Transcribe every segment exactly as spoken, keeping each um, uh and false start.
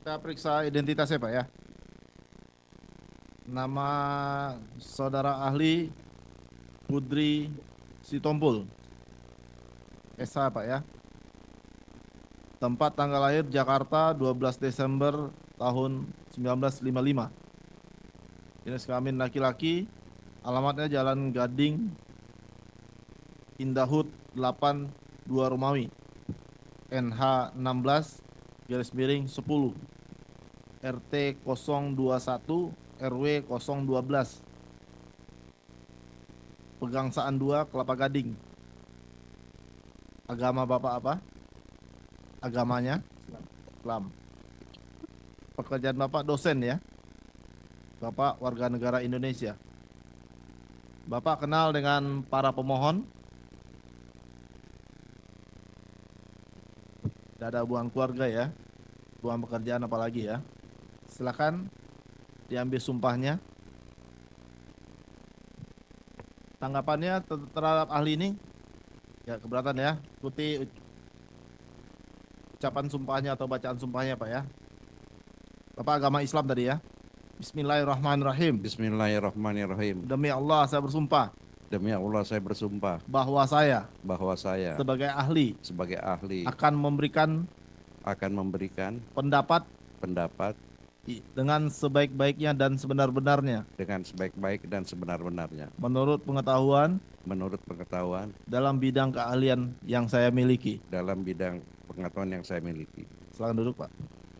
Kita periksa identitasnya Pak ya. Nama saudara ahli Kudri Sitompul, S H Pak ya. Tempat tanggal lahir Jakarta dua belas Desember tahun sembilan belas lima puluh lima. Jenis kelamin laki-laki. Alamatnya Jalan Gading, Indahut delapan dua Romawi, N H enam belas garis miring sepuluh, R T nol dua satu R W nol dua belas, Pegangsaan dua Kelapa Gading. Agama Bapak apa? Agamanya Islam. Pekerjaan Bapak dosen ya. Bapak warga negara Indonesia. Bapak kenal dengan para pemohon? Tidak ada hubungan keluarga ya, hubungan pekerjaan apalagi ya. Silakan diambil sumpahnya. Tanggapannya ter- terhadap ahli ini? Ya keberatan ya, ikuti ucapan sumpahnya atau bacaan sumpahnya Pak ya. Bapak agama Islam tadi ya. Bismillahirrahmanirrahim. Bismillahirrahmanirrahim. Demi Allah saya bersumpah Demi Allah saya bersumpah bahwa saya bahwa saya sebagai ahli sebagai ahli akan memberikan akan memberikan pendapat pendapat i- dengan sebaik-baiknya dan sebenar-benarnya dengan sebaik-baik dan sebenar-benarnya menurut pengetahuan menurut pengetahuan dalam bidang keahlian yang saya miliki. dalam bidang pengetahuan yang saya miliki. Silakan duduk Pak.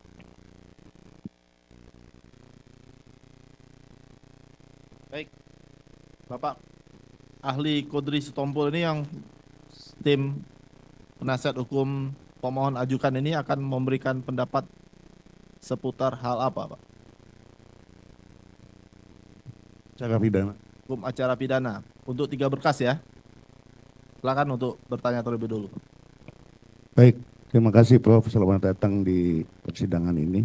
Baik, Bapak ahli Kudri Sitompul ini yang tim penasihat hukum pemohon ajukan ini akan memberikan pendapat seputar hal apa Pak? Cara pidana. Hukum acara pidana untuk tiga berkas ya. Silakan untuk bertanya terlebih dulu. Baik, terima kasih Prof. Selamat datang di persidangan ini.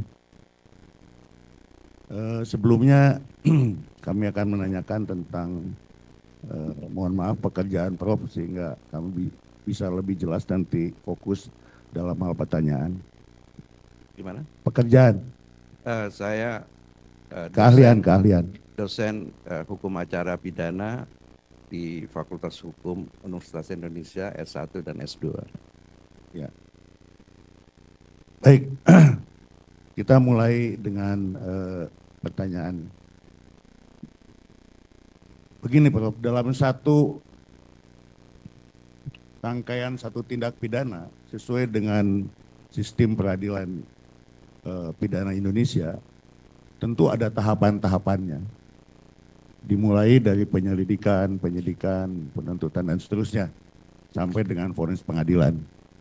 Eh, sebelumnya kami akan menanyakan tentang, eh, mohon maaf, pekerjaan Prof sehingga kami bi- bisa lebih jelas nanti fokus dalam hal pertanyaan. Gimana? Pekerjaan, Eh, saya eh, keahlian, dosen, keahlian. dosen eh, hukum acara pidana di Fakultas Hukum Universitas Indonesia S satu dan S dua. Ya. Baik, kita mulai dengan eh, pertanyaan. Begini Prof, dalam satu rangkaian satu tindak pidana sesuai dengan sistem peradilan eh, pidana Indonesia, tentu ada tahapan-tahapannya. Dimulai dari penyelidikan, penyidikan, penuntutan dan seterusnya sampai dengan vonis pengadilan.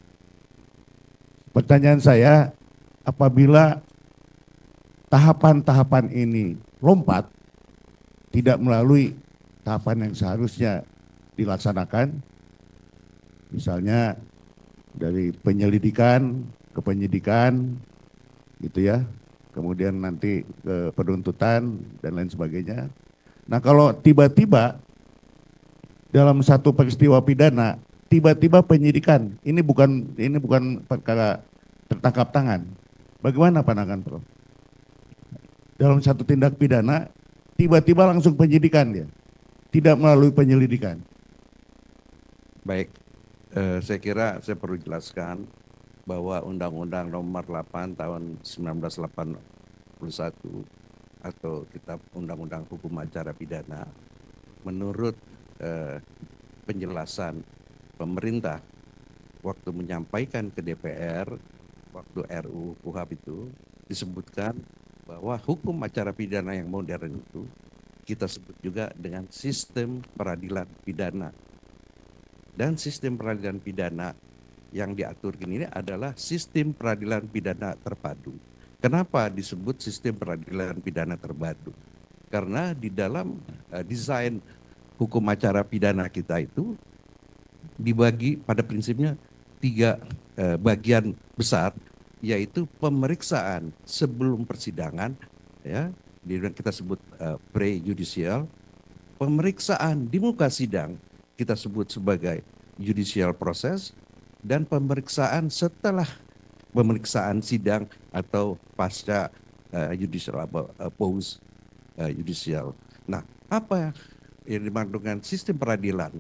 Pertanyaan saya, apabila tahapan-tahapan ini lompat, tidak melalui tahapan yang seharusnya dilaksanakan, misalnya dari penyelidikan ke penyidikan, gitu ya, kemudian nanti ke penuntutan dan lain sebagainya. Nah kalau tiba-tiba dalam satu peristiwa pidana, tiba-tiba penyidikan, ini bukan ini bukan perkara tertangkap tangan. Bagaimana pandangan Prof? Dalam satu tindak pidana, tiba-tiba langsung penyidikan dia, tidak melalui penyelidikan. Baik, eh, saya kira saya perlu jelaskan bahwa Undang-Undang Nomor delapan Tahun seribu sembilan ratus delapan puluh satu atau Kitab Undang-Undang Hukum Acara Pidana, menurut eh, penjelasan pemerintah waktu menyampaikan ke D P R, waktu R U U K U H A P itu disebutkan bahwa hukum acara pidana yang modern itu kita sebut juga dengan sistem peradilan pidana. Dan sistem peradilan pidana yang diatur ini adalah sistem peradilan pidana terpadu. Kenapa disebut sistem peradilan pidana terpadu? Karena di dalam uh, desain hukum acara pidana kita itu dibagi pada prinsipnya tiga uh, bagian besar, yaitu pemeriksaan sebelum persidangan, ya, kita sebut uh, pre-judicial, pemeriksaan di muka sidang kita sebut sebagai judicial process, dan pemeriksaan setelah pemeriksaan sidang atau pasca uh, judicial apa uh, post uh, judicial. Nah, apa yang dimaksud dengan sistem peradilan?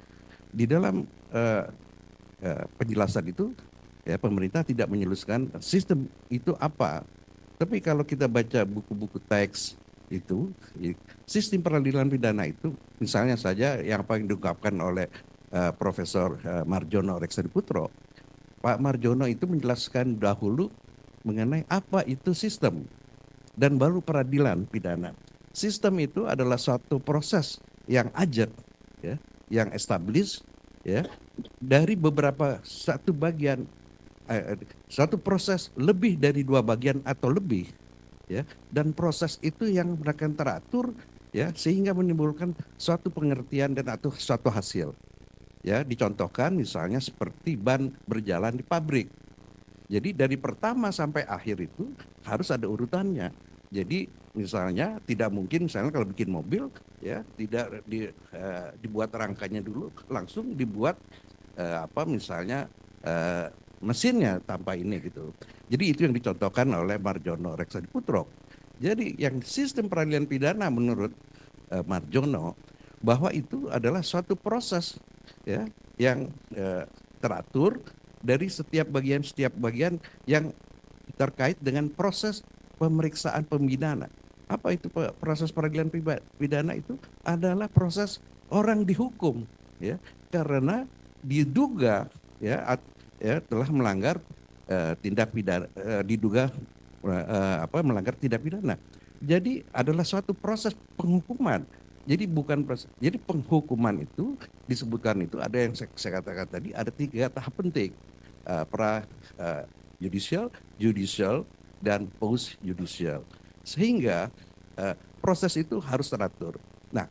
Di dalam uh, uh, penjelasan itu, ya, pemerintah tidak menjelaskan sistem itu apa. Tapi kalau kita baca buku-buku teks itu, sistem peradilan pidana itu, misalnya saja yang paling diungkapkan oleh uh, Profesor uh, Marjono Reksadiputro, Pak Marjono itu menjelaskan dahulu mengenai apa itu sistem dan baru peradilan pidana. Sistem itu adalah suatu proses yang ajak, ya, yang established, ya, dari beberapa satu bagian, eh, satu proses lebih dari dua bagian atau lebih, ya, dan proses itu yang akan teratur, ya, sehingga menimbulkan suatu pengertian dan atau suatu hasil. Ya, dicontohkan misalnya seperti ban berjalan di pabrik. Jadi dari pertama sampai akhir itu harus ada urutannya. Jadi misalnya tidak mungkin misalnya kalau bikin mobil, ya, tidak di, uh, dibuat rangkanya dulu, langsung dibuat uh, apa misalnya uh, mesinnya tanpa ini gitu. Jadi itu yang dicontohkan oleh Marjono Reksadiputro. Jadi yang sistem peradilan pidana menurut uh, Marjono bahwa itu adalah suatu proses, ya, yang uh, teratur dari setiap bagian setiap bagian yang terkait dengan proses pemeriksaan pembinaan. Apa itu proses peradilan pidana? Itu adalah proses orang dihukum, ya, karena diduga, ya, at, ya telah melanggar uh, tindak pidana, uh, diduga uh, apa melanggar tindak pidana. Jadi adalah suatu proses penghukuman. Jadi bukan proses, jadi penghukuman itu disebutkan itu ada yang saya, saya katakan tadi ada tiga tahap penting, uh, pra uh, judicial, judicial, dan post judicial, sehingga uh, proses itu harus teratur. Nah,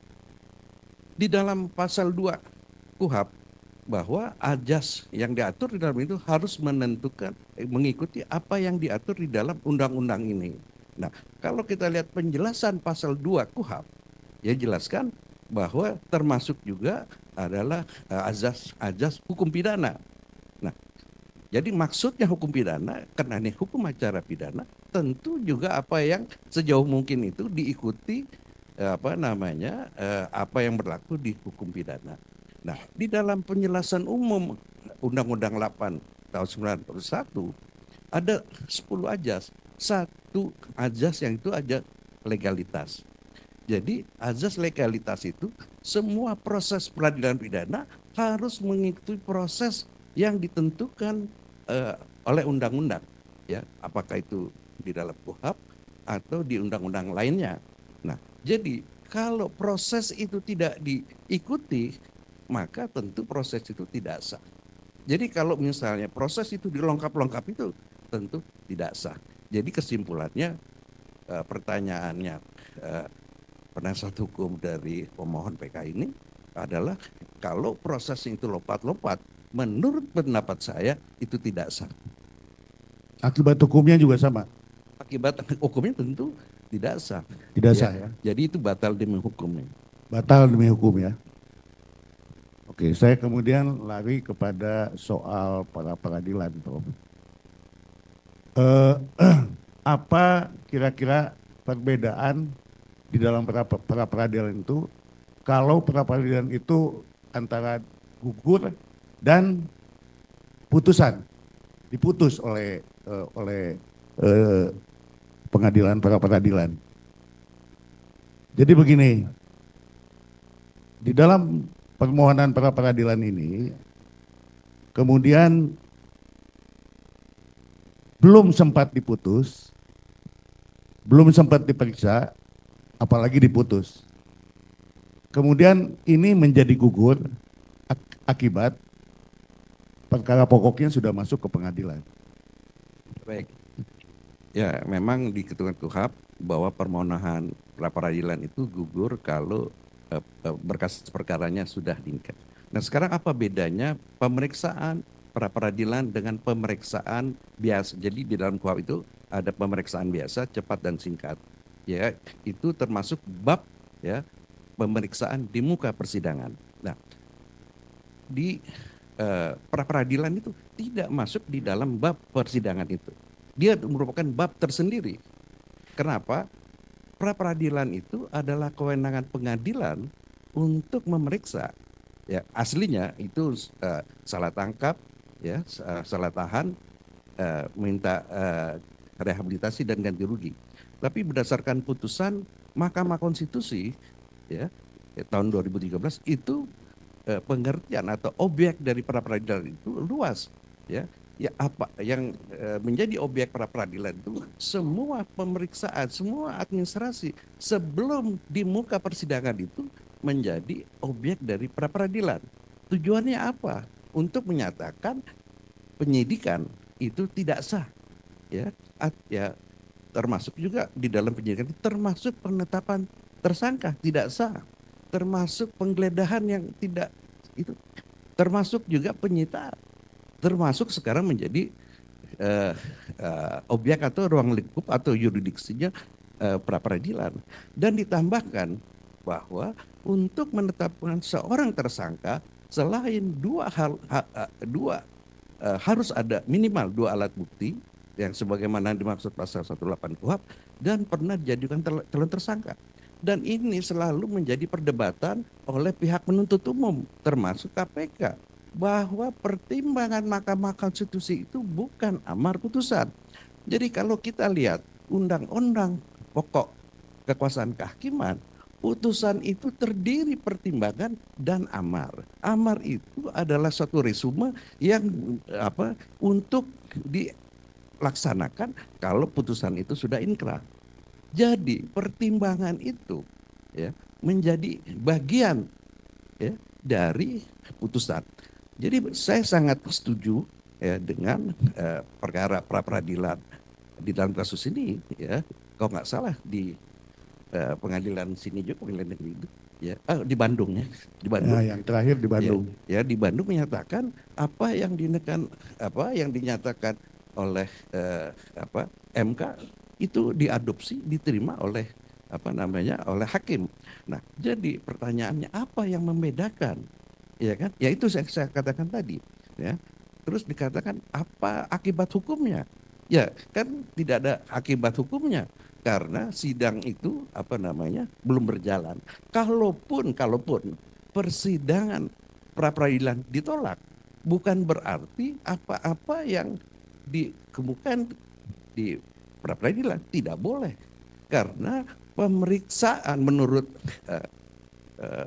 di dalam pasal dua Kuhap bahwa ajas yang diatur di dalam itu harus menentukan eh, mengikuti apa yang diatur di dalam undang-undang ini. Nah, kalau kita lihat penjelasan pasal dua Kuhap, ya jelaskan bahwa termasuk juga adalah uh, ajas ajas hukum pidana. Nah, jadi maksudnya hukum pidana, karena ini hukum acara pidana, tentu juga apa yang sejauh mungkin itu diikuti apa namanya apa yang berlaku di hukum pidana. Nah, di dalam penjelasan umum Undang-Undang delapan tahun sembilan puluh satu ada sepuluh ajas. Satu ajas yang itu ajas legalitas. Jadi azas legalitas itu semua proses peradilan pidana harus mengikuti proses yang ditentukan Uh, oleh undang-undang, ya, apakah itu di dalam Kuhap atau di undang-undang lainnya. Nah, jadi kalau proses itu tidak diikuti, maka tentu proses itu tidak sah. Jadi kalau misalnya proses itu dilengkap-lengkap itu tentu tidak sah. Jadi kesimpulannya, uh, pertanyaannya uh, penasihat hukum dari pemohon P K ini adalah kalau proses itu lompat-lompat, menurut pendapat saya itu tidak sah. Akibat hukumnya juga sama? Akibat hukumnya tentu tidak sah. Tidak ya, sah ya? Jadi itu batal demi hukumnya. Batal demi hukum ya? Oke, saya kemudian lari kepada soal para peradilan, Prof. Eh, apa kira-kira perbedaan di dalam para, para peradilan itu kalau pra peradilan itu antara gugur dan putusan diputus oleh uh, oleh uh, pengadilan pra peradilan. Jadi begini, di dalam permohonan pra peradilan ini kemudian belum sempat diputus, belum sempat diperiksa, apalagi diputus. Kemudian ini menjadi gugur ak- akibat perkara pokoknya sudah masuk ke pengadilan. Baik. Ya, memang di ketentuan Kuhap bahwa permohonan pra peradilan itu gugur kalau eh, berkas perkaranya sudah diikat. Nah, sekarang apa bedanya pemeriksaan pra peradilan dengan pemeriksaan biasa? Jadi di dalam Kuhap itu ada pemeriksaan biasa, cepat dan singkat. Ya, itu termasuk bab, ya, pemeriksaan di muka persidangan. Nah, di eh, pra peradilan itu tidak masuk di dalam bab persidangan itu. Dia merupakan bab tersendiri. Kenapa? Pra peradilan itu adalah kewenangan pengadilan untuk memeriksa. Ya, aslinya itu uh, salah tangkap, ya, uh, salah tahan, uh, minta uh, rehabilitasi dan ganti rugi. Tapi berdasarkan putusan Mahkamah Konstitusi, ya, ya tahun dua ribu tiga belas itu uh, pengertian atau objek dari pra peradilan itu luas, ya. Ya apa yang e, menjadi objek pra peradilan itu semua pemeriksaan, semua administrasi sebelum di muka persidangan itu menjadi objek dari pra peradilan. Tujuannya apa? Untuk menyatakan penyidikan itu tidak sah, ya, at, ya termasuk juga di dalam penyidikan termasuk penetapan tersangka tidak sah, termasuk penggeledahan yang tidak itu, termasuk juga penyitaan. Termasuk sekarang menjadi uh, uh, objek atau ruang lingkup atau yurisdiksinya uh, pra peradilan. Dan ditambahkan bahwa untuk menetapkan seorang tersangka selain dua hal ha, uh, dua uh, harus ada minimal dua alat bukti yang sebagaimana dimaksud pasal seratus delapan puluh K U H P dan pernah dijadikan calon tersangka. Dan ini selalu menjadi perdebatan oleh pihak penuntut umum termasuk K P K. Bahwa pertimbangan Mahkamah Konstitusi itu bukan amar putusan. Jadi kalau kita lihat undang-undang pokok kekuasaan kehakiman, putusan itu terdiri pertimbangan dan amar. Amar itu adalah suatu resume yang apa untuk dilaksanakan kalau putusan itu sudah inkrah. Jadi pertimbangan itu, ya, menjadi bagian, ya, dari putusan. Jadi saya sangat setuju, ya, dengan uh, perkara pra peradilan di dalam kasus ini, ya. Kalau nggak salah di uh, pengadilan sini juga, pengadilan negeri itu, ya, ah, di Bandung, ya, di Bandung. Ya, yang terakhir di Bandung. Ya, ya, di Bandung menyatakan apa yang dinyatakan apa yang dinyatakan oleh uh, apa M K itu diadopsi, diterima oleh apa namanya oleh hakim. Nah, jadi pertanyaannya apa yang membedakan? Ya kan, ya itu saya, saya katakan tadi, ya. Terus dikatakan apa akibat hukumnya? Ya kan tidak ada akibat hukumnya karena sidang itu apa namanya belum berjalan. Kalaupun kalaupun persidangan pra peradilan ditolak, bukan berarti apa-apa yang dikemukakan di pra peradilan tidak boleh, karena pemeriksaan menurut uh, uh,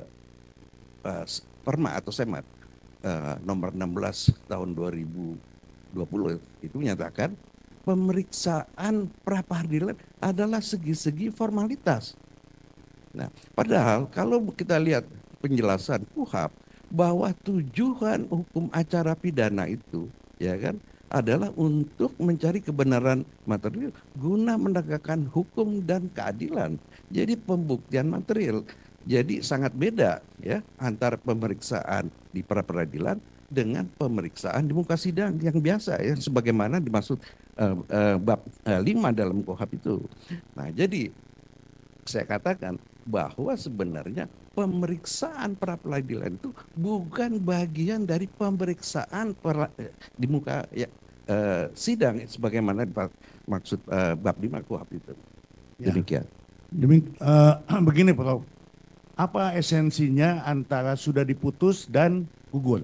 uh, Perma atau Semat uh, nomor enam belas tahun dua ribu dua puluh itu menyatakan pemeriksaan pra peradilan adalah segi-segi formalitas. Nah, padahal kalau kita lihat penjelasan K U H P bahwa tujuan hukum acara pidana itu, ya kan, adalah untuk mencari kebenaran material guna menegakkan hukum dan keadilan. Jadi pembuktian material. Jadi sangat beda, ya, antara pemeriksaan di pra peradilan dengan pemeriksaan di muka sidang yang biasa, ya, sebagaimana dimaksud uh, uh, bab uh, lima dalam K U H P itu. Nah, jadi saya katakan bahwa sebenarnya pemeriksaan pra peradilan itu bukan bagian dari pemeriksaan per, di muka, ya, uh, sidang sebagaimana maksud uh, bab lima K U H P itu. Ya. Demikian. Demi, uh, begini Prof, apa esensinya antara sudah diputus dan gugur?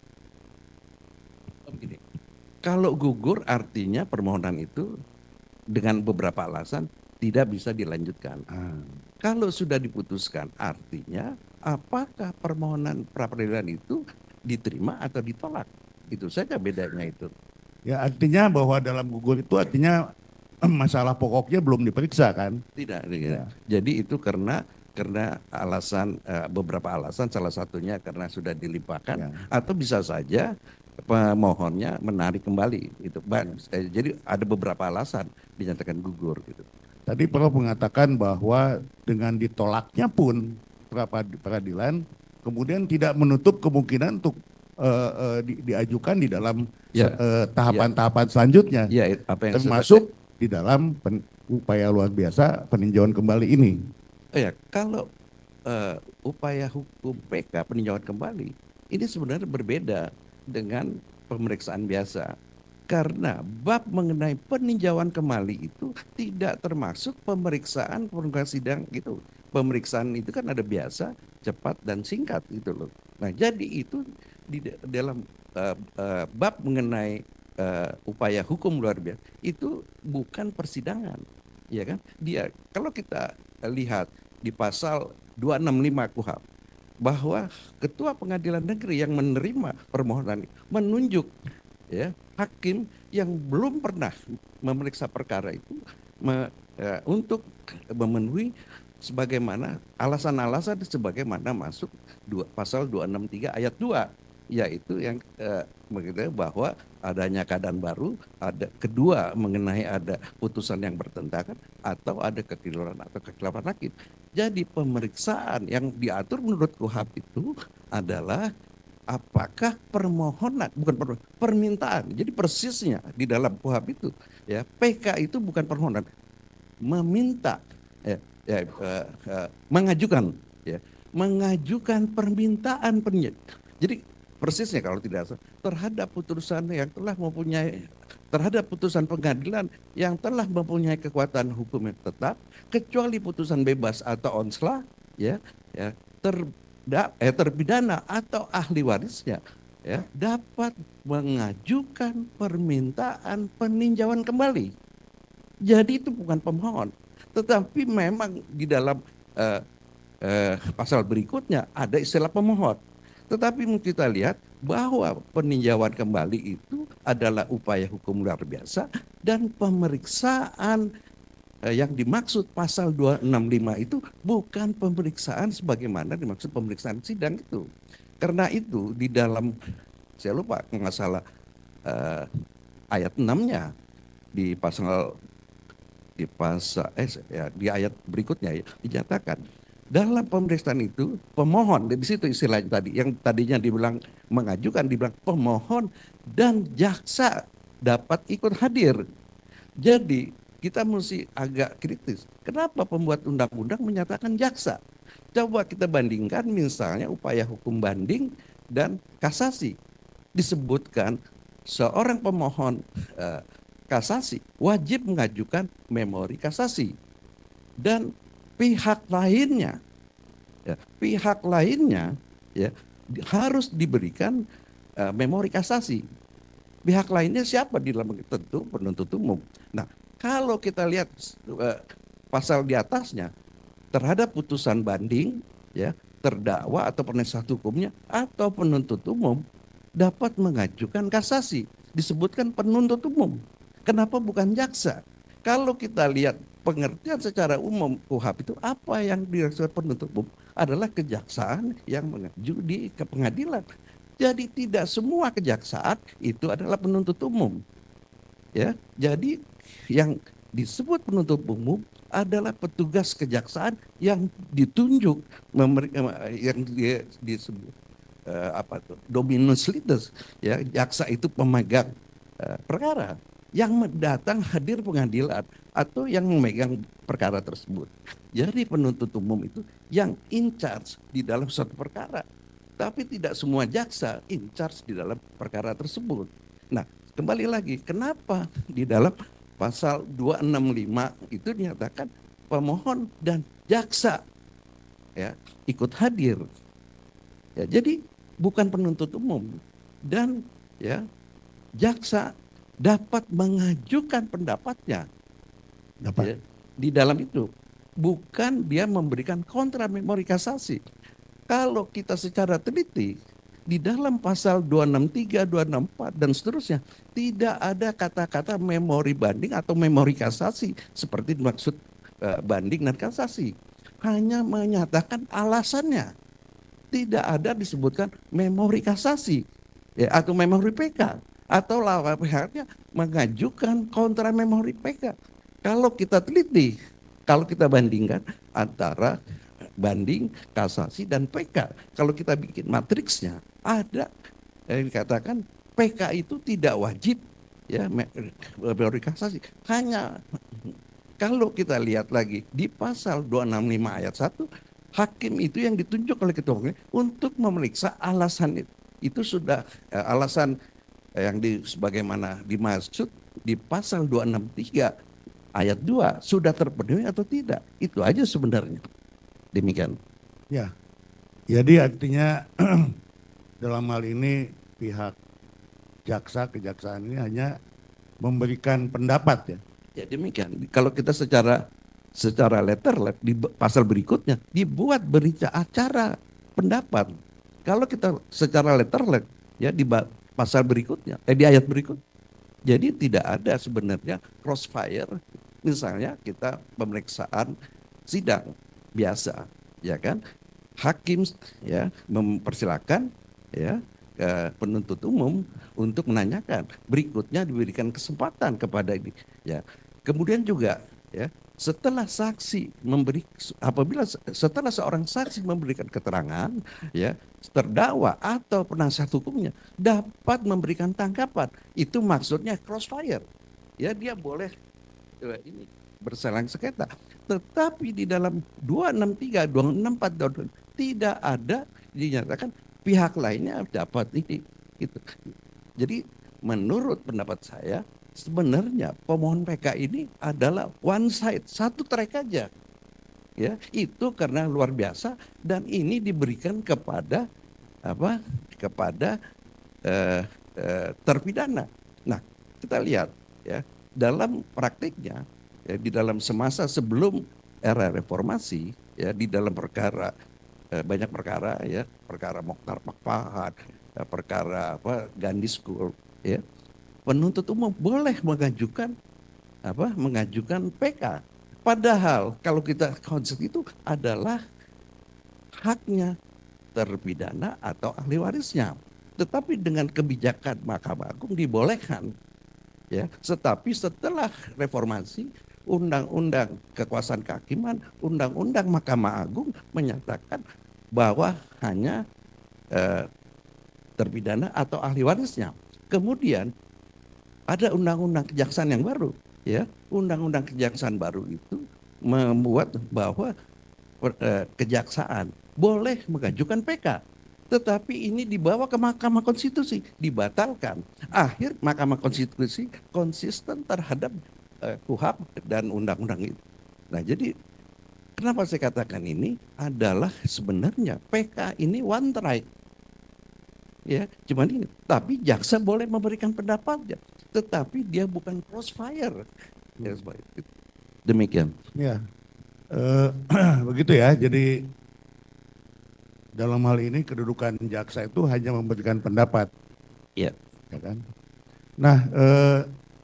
Begini, kalau gugur artinya permohonan itu dengan beberapa alasan tidak bisa dilanjutkan. Ah. Kalau sudah diputuskan artinya apakah permohonan pra peradilan itu diterima atau ditolak. Itu saja bedanya itu. Ya, artinya bahwa dalam gugur itu artinya masalah pokoknya belum diperiksa kan? Tidak. Ya. Jadi itu karena karena alasan uh, beberapa alasan, salah satunya karena sudah dilimpahkan, ya, atau bisa saja pemohonnya menarik kembali itu. Ya. Jadi ada beberapa alasan dinyatakan gugur gitu. Tadi Prof mengatakan bahwa dengan ditolaknya pun pra peradilan kemudian tidak menutup kemungkinan untuk uh, uh, di, diajukan di dalam ya, uh, tahapan-tahapan ya, selanjutnya, ya, apa yang termasuk selesai di dalam pen, upaya luar biasa peninjauan kembali ini. Oh ya, kalau uh, upaya hukum P K peninjauan kembali ini sebenarnya berbeda dengan pemeriksaan biasa. Karena bab mengenai peninjauan kembali itu tidak termasuk pemeriksaan permukaan sidang gitu. Pemeriksaan itu kan ada biasa, cepat dan singkat gitu loh. Nah, jadi itu di dalam uh, uh, bab mengenai uh, upaya hukum luar biasa itu bukan persidangan, ya kan? Dia kalau kita lihat di pasal dua enam lima K U H A P bahwa ketua pengadilan negeri yang menerima permohonan menunjuk ya hakim yang belum pernah memeriksa perkara itu me, ya, untuk memenuhi sebagaimana alasan-alasan sebagaimana masuk dua, pasal dua enam tiga ayat dua, yaitu yang eh, bahwa adanya keadaan baru, ada kedua mengenai ada putusan yang bertentangan atau ada kekeliruan atau kekhilafan hakim. Jadi pemeriksaan yang diatur menurut K U H A P itu adalah apakah permohonan, bukan permohonan, permintaan. Jadi persisnya di dalam K U H A P itu, ya P K itu bukan permohonan, meminta, ya, ya uh, uh, mengajukan, ya mengajukan permintaan peninjauan. Jadi persisnya kalau tidak salah terhadap putusan yang telah mempunyai terhadap putusan pengadilan yang telah mempunyai kekuatan hukum yang tetap, kecuali putusan bebas atau onslah, ya, ya ter Da, eh, terpidana atau ahli warisnya ya dapat mengajukan permintaan peninjauan kembali. Jadi itu bukan pemohon, tetapi memang di dalam eh, eh, pasal berikutnya ada istilah pemohon. Tetapi kita lihat bahwa peninjauan kembali itu adalah upaya hukum luar biasa dan pemeriksaan yang dimaksud pasal dua enam lima itu bukan pemeriksaan sebagaimana dimaksud pemeriksaan sidang itu. Karena itu di dalam, saya lupa nggak salah uh, ayat enam-nya di pasal di pasal eh ya, di ayat berikutnya ya, dinyatakan dalam pemeriksaan itu pemohon, di situ istilahnya tadi yang tadinya dibilang mengajukan dibilang pemohon dan jaksa dapat ikut hadir. Jadi kita mesti agak kritis. Kenapa pembuat undang-undang menyatakan jaksa? Coba kita bandingkan misalnya upaya hukum banding dan kasasi. Disebutkan seorang pemohon eh, kasasi wajib mengajukan memori kasasi. Dan pihak lainnya, ya, pihak lainnya ya, harus diberikan eh, memori kasasi. Pihak lainnya siapa di dalam tentu penuntut umum. Nah, kalau kita lihat uh, pasal di atasnya terhadap putusan banding, ya terdakwa atau penasihat hukumnya atau penuntut umum dapat mengajukan kasasi. Disebutkan penuntut umum. Kenapa bukan jaksa? Kalau kita lihat pengertian secara umum K U H A P itu apa yang dilakukan penuntut umum adalah kejaksaan yang mengaju di ke pengadilan. Jadi tidak semua kejaksaan itu adalah penuntut umum. Ya, jadi yang disebut penuntut umum adalah petugas kejaksaan yang ditunjuk memberi, yang dia disebut uh, apa tuh dominus litis, ya jaksa itu pemegang uh, perkara yang datang hadir pengadilan atau yang memegang perkara tersebut. Jadi penuntut umum itu yang in charge di dalam suatu perkara, tapi tidak semua jaksa in charge di dalam perkara tersebut. Nah, kembali lagi, kenapa di dalam pasal dua enam lima itu dinyatakan pemohon dan jaksa ya ikut hadir. Ya, jadi bukan penuntut umum dan ya jaksa dapat mengajukan pendapatnya. Dapat. Ya, di dalam itu bukan dia memberikan kontra memori kasasi. Kalau kita secara teliti di dalam pasal dua enam tiga, dua enam empat dan seterusnya tidak ada kata-kata memori banding atau memori kasasi seperti dimaksud uh, banding dan kasasi. Hanya menyatakan alasannya. Tidak ada disebutkan memori kasasi ya, atau memori P K atau lawan pihaknya mengajukan kontra memori P K. Kalau kita teliti, kalau kita bandingkan antara banding, kasasi, dan P K. Kalau kita bikin matriksnya, ada yang dikatakan P K itu tidak wajib ya memori kasasi. Hanya kalau kita lihat lagi di pasal dua enam lima ayat satu, hakim itu yang ditunjuk oleh ketua umum untuk memeriksa alasan itu sudah eh, alasan yang di sebagaimana dimaksud di pasal dua enam tiga ayat dua sudah terpenuhi atau tidak. Itu aja sebenarnya. Demikian. Ya, jadi artinya dalam hal ini pihak jaksa, kejaksaan ini hanya memberikan pendapat ya. Ya demikian. Kalau kita secara secara letterlet di pasal berikutnya dibuat berita acara pendapat. Kalau kita secara letterlet ya di pasal berikutnya, eh di ayat berikut, jadi tidak ada sebenarnya crossfire. Misalnya kita pemeriksaan sidang biasa, ya kan? Hakim ya mempersilakan ya ke penuntut umum untuk menanyakan. Berikutnya diberikan kesempatan kepada ini, ya. Kemudian juga ya setelah saksi memberi apabila setelah seorang saksi memberikan keterangan ya terdakwa atau penasihat hukumnya dapat memberikan tanggapan, itu maksudnya crossfire ya, dia boleh eh, ini berselang sengketa. Tetapi di dalam dua enam tiga, dua enam empat tidak ada dinyatakan pihak lainnya dapat ini gitu. Jadi menurut pendapat saya sebenarnya pemohon P K ini adalah one side, satu track aja. Ya, itu karena luar biasa dan ini diberikan kepada apa? Kepada eh, eh, terpidana. Nah, kita lihat ya, dalam praktiknya ya, di dalam semasa sebelum era reformasi ya, di dalam perkara eh, banyak perkara ya, perkara Mokhtar Pakpahan, ya, perkara apa Gandhi School ya, penuntut umum boleh mengajukan apa mengajukan P K. Padahal kalau kita konsep itu adalah haknya terpidana atau ahli warisnya. Tetapi dengan kebijakan Mahkamah Agung dibolehkan. Ya, tetapi setelah reformasi, undang-undang kekuasaan kehakiman, undang-undang Mahkamah Agung menyatakan bahwa hanya eh, terpidana atau ahli warisnya. Kemudian ada undang-undang kejaksaan yang baru, ya. Undang-undang kejaksaan baru itu membuat bahwa eh, kejaksaan boleh mengajukan P K. Tetapi ini dibawa ke Mahkamah Konstitusi, dibatalkan. Akhir Mahkamah Konstitusi konsisten terhadap eh, K U H A P dan undang-undang itu. Nah, jadi kenapa saya katakan ini adalah sebenarnya P K ini one track. Ya, cuman ini. Tapi jaksa boleh memberikan pendapatnya, tetapi dia bukan crossfire. Ya, demikian. Ya, eh, begitu ya. Jadi dalam hal ini kedudukan jaksa itu hanya memberikan pendapat. Ya. Ya kan? Nah, eh,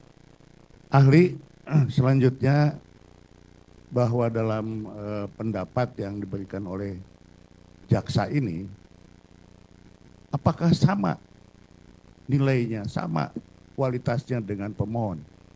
ahli selanjutnya bahwa dalam eh, pendapat yang diberikan oleh jaksa ini, apakah sama nilainya, sama kualitasnya dengan pemohon?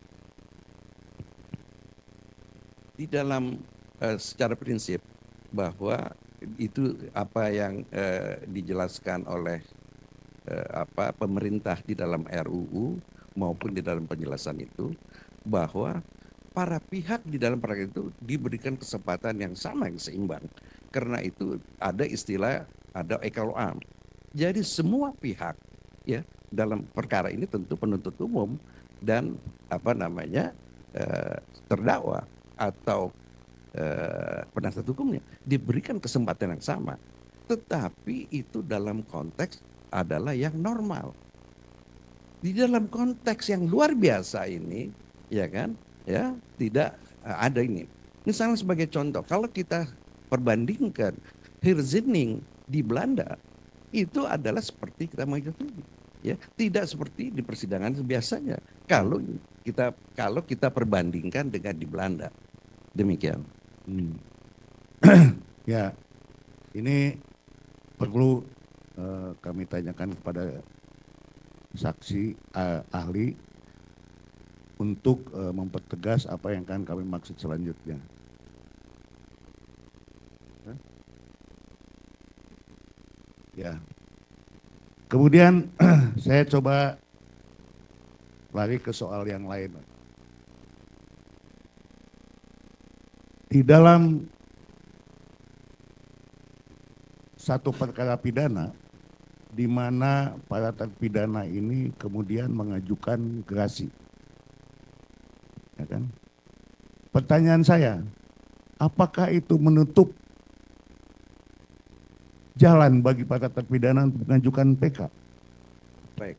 Di dalam eh, secara prinsip bahwa itu apa yang eh, dijelaskan oleh eh, apa pemerintah di dalam R U U maupun di dalam penjelasan itu, bahwa para pihak di dalam perkara itu diberikan kesempatan yang sama, yang seimbang. Karena itu ada istilah, ada ekaloam. Jadi semua pihak ya dalam perkara ini tentu penuntut umum dan apa namanya eh, terdakwa atau eh, penasihat hukumnya diberikan kesempatan yang sama. Tetapi itu dalam konteks adalah yang normal. Di dalam konteks yang luar biasa ini, ya kan, ya tidak eh, ada ini. Misalnya sebagai contoh, kalau kita perbandingkan herziening di Belanda, itu adalah seperti kita mengajukan, ya tidak seperti di persidangan biasanya. Kalau kita kalau kita perbandingkan dengan di Belanda, demikian. Hmm. Ya, ini perlu uh, kami tanyakan kepada saksi uh, ahli untuk uh, mempertegas apa yang akan kami maksud selanjutnya. Ya. Kemudian saya coba lari ke soal yang lain. Di dalam satu perkara pidana di mana para terpidana ini kemudian mengajukan gerasi. Ya kan? Pertanyaan saya, apakah itu menutup jalan bagi para terpidana untuk mengajukan P K? Baik.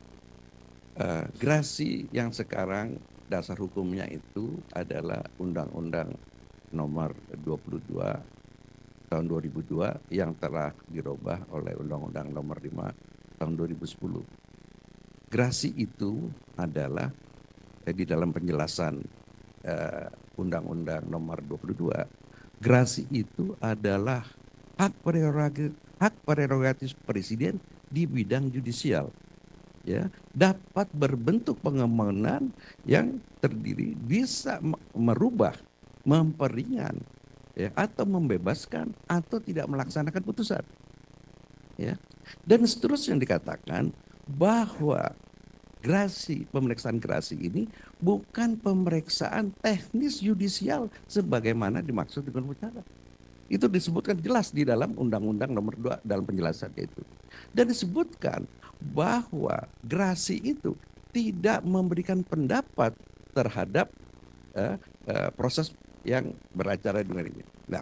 Uh, gerasi yang sekarang dasar hukumnya itu adalah Undang-Undang Nomor dua puluh dua tahun dua ribu dua yang telah dirubah oleh Undang-Undang Nomor lima tahun dua ribu sepuluh. Gerasi itu adalah eh, di dalam penjelasan uh, Undang-Undang Nomor dua puluh dua, gerasi itu adalah hak prerogatif hak prerogatif presiden di bidang judisial. Ya, dapat berbentuk pengamanan yang terdiri bisa merubah, memperingan, ya, atau membebaskan atau tidak melaksanakan putusan. Ya. Dan seterusnya dikatakan bahwa gerasi, pemeriksaan gerasi ini bukan pemeriksaan teknis yudisial sebagaimana dimaksud dengan perkara. Itu disebutkan jelas di dalam Undang-Undang Nomor dua dalam penjelasannya itu. Dan disebutkan bahwa gerasi itu tidak memberikan pendapat terhadap uh, uh, proses yang beracara dengan ini. Nah,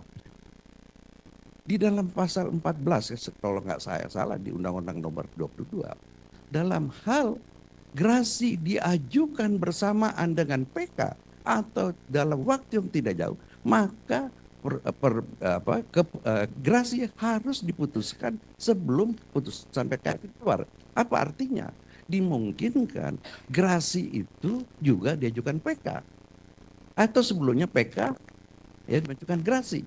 di dalam pasal empat belas, kalau nggak saya salah, di Undang-Undang Nomor dua puluh dua, dalam hal gerasi diajukan bersamaan dengan P K atau dalam waktu yang tidak jauh, maka per, per, apa, ke, uh, gerasi harus diputuskan sebelum putusan P K keluar. Apa artinya? Dimungkinkan gerasi itu juga diajukan P K atau sebelumnya P K ya diajukan gerasi,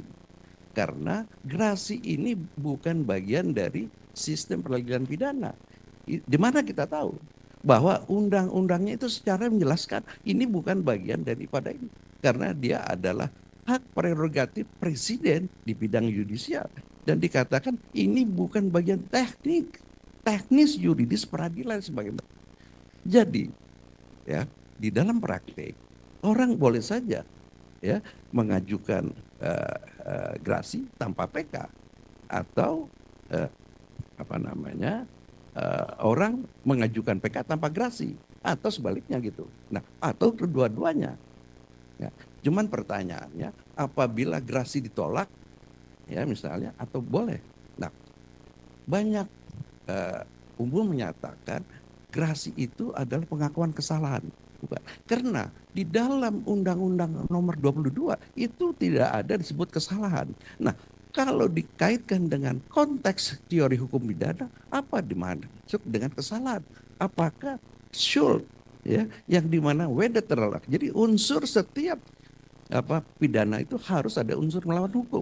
karena gerasi ini bukan bagian dari sistem peradilan pidana. Di mana kita tahu bahwa undang-undangnya itu secara menjelaskan ini bukan bagian daripada ini, karena dia adalah hak prerogatif presiden di bidang yudisial, dan dikatakan ini bukan bagian teknik teknis yuridis peradilan sebagaimana. Jadi ya, di dalam praktik orang boleh saja ya mengajukan uh, uh, gerasi tanpa P K, atau uh, apa namanya uh, orang mengajukan P K tanpa gerasi, atau sebaliknya gitu. Nah, atau kedua-duanya. Ya, cuman pertanyaannya, apabila gerasi ditolak, ya misalnya, atau boleh. Nah, banyak uh, umum menyatakan gerasi itu adalah pengakuan kesalahan. Bukan. Karena di dalam Undang-Undang Nomor dua puluh dua itu tidak ada disebut kesalahan. Nah, kalau dikaitkan dengan konteks teori hukum pidana, apa dimaksud dengan kesalahan? Apakah should, ya, yang dimana whether terlalu. Jadi unsur setiap apa pidana itu harus ada unsur melawan hukum.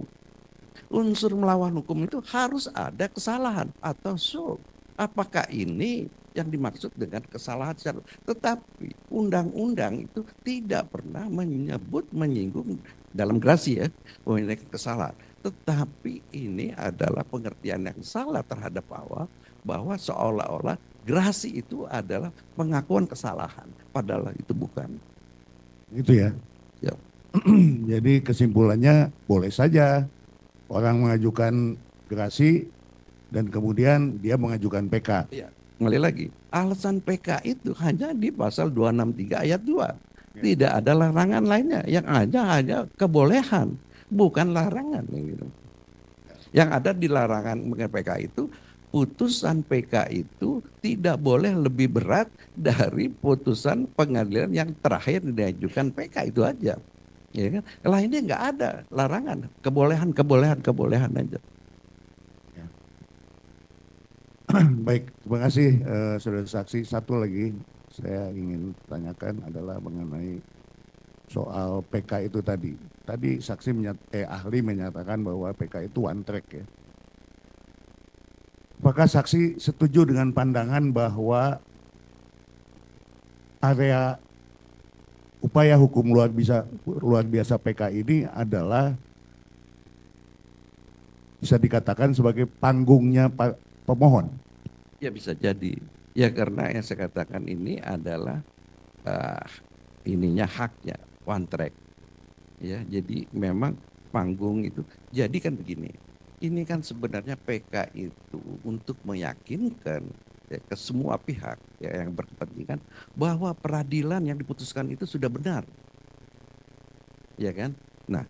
Unsur melawan hukum itu harus ada kesalahan atau should. Apakah ini yang dimaksud dengan kesalahan secara, tetapi undang-undang itu tidak pernah menyebut, menyinggung dalam gerasi ya mengenai kesalahan. Tetapi ini adalah pengertian yang salah terhadap bahwa bahwa seolah-olah gerasi itu adalah pengakuan kesalahan, padahal itu bukan. Itu ya. Ya. Jadi kesimpulannya boleh saja orang mengajukan gerasi dan kemudian dia mengajukan P K. Iya. Kembali lagi, alasan P K itu hanya di pasal dua enam tiga ayat dua. Tidak ada larangan lainnya, yang ada hanya kebolehan, bukan larangan. Gitu. Yang ada di larangan mengenai P K itu, putusan P K itu tidak boleh lebih berat dari putusan pengadilan yang terakhir diajukan P K, itu aja. Ya kan? Lainnya nggak ada larangan, kebolehan, kebolehan, kebolehan aja. Baik, terima kasih uh, saudara saksi. Satu lagi saya ingin tanyakan adalah mengenai soal P K itu tadi. Tadi saksi menyat, eh, ahli menyatakan bahwa P K itu one track ya. Apakah saksi setuju dengan pandangan bahwa area upaya hukum luar biasa luar biasa P K ini adalah bisa dikatakan sebagai panggungnya pemohon? Ya bisa jadi. Ya karena yang saya katakan ini adalah uh, ininya haknya one track. Ya, jadi memang panggung itu. Jadi kan begini. ini kan sebenarnya P K itu untuk meyakinkan ya, ke semua pihak ya, yang berkepentingan bahwa peradilan yang diputuskan itu sudah benar, ya kan? Nah,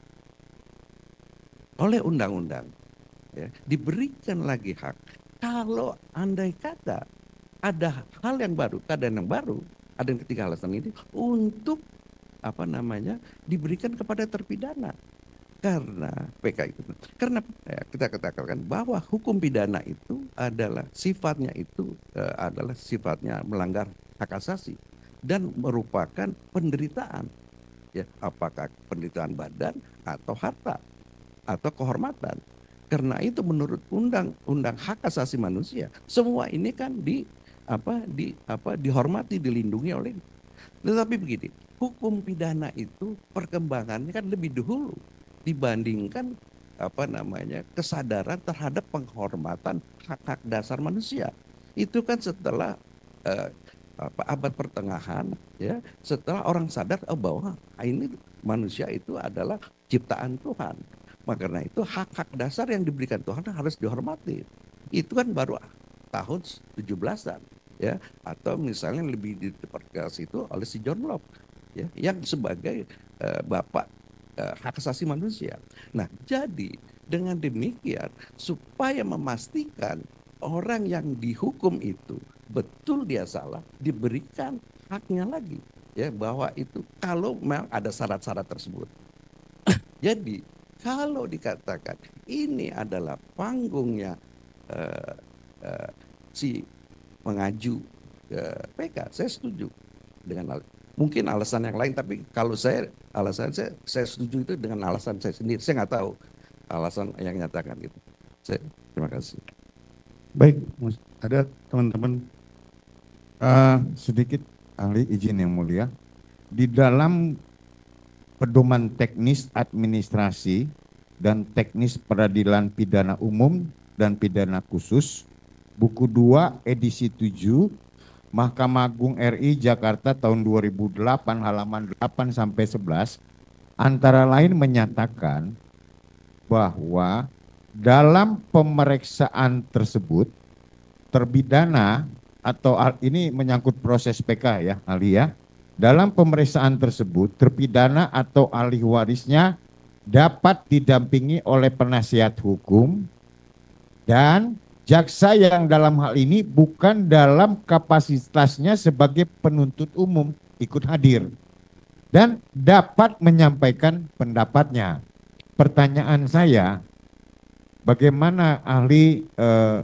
oleh undang-undang ya, diberikan lagi hak kalau andai kata ada hal yang baru, keadaan yang baru, ada yang ketiga alasan ini untuk apa namanya diberikan kepada terpidana. Karena P K itu, karena ya, kita katakan bahwa hukum pidana itu adalah sifatnya itu eh, adalah sifatnya melanggar hak asasi dan merupakan penderitaan, ya apakah penderitaan badan atau harta atau kehormatan. Karena itu menurut undang-undang hak asasi manusia semua ini kan di apa di apa dihormati, dilindungi oleh. Tetapi begini, hukum pidana itu perkembangannya kan lebih dahulu dibandingkan apa namanya kesadaran terhadap penghormatan hak-hak dasar manusia. Itu kan setelah eh, apa, abad pertengahan, ya setelah orang sadar oh, bahwa ini manusia itu adalah ciptaan Tuhan. Maka karena itu hak-hak dasar yang diberikan Tuhan harus dihormati. Itu kan baru tahun tujuh belasan, ya, atau misalnya lebih dipertegas itu oleh si John Locke, ya, yang sebagai uh, bapak uh, hak asasi manusia. Nah, jadi dengan demikian supaya memastikan orang yang dihukum itu betul dia salah, diberikan haknya lagi, ya, bahwa itu kalau memang ada syarat-syarat tersebut. Jadi kalau dikatakan ini adalah panggungnya uh, uh, si mengaju ke P K, saya setuju dengan al- mungkin alasan yang lain, tapi kalau saya alasan saya saya setuju itu dengan alasan saya sendiri. Saya nggak tahu alasan yang nyatakan itu. Saya terima kasih. Baik, Mas- ada teman-teman eh, sedikit ahli izin yang mulia. Di dalam pedoman teknis administrasi dan teknis peradilan pidana umum dan pidana khusus, buku dua edisi tujuh, Mahkamah Agung R I Jakarta tahun dua ribu delapan halaman delapan sampai sebelas, antara lain menyatakan bahwa dalam pemeriksaan tersebut terpidana atau ini menyangkut proses P K ya, ahli ya. Dalam pemeriksaan tersebut terpidana atau ahli warisnya dapat didampingi oleh penasihat hukum dan jaksa yang dalam hal ini bukan dalam kapasitasnya sebagai penuntut umum ikut hadir dan dapat menyampaikan pendapatnya. Pertanyaan saya, bagaimana ahli eh,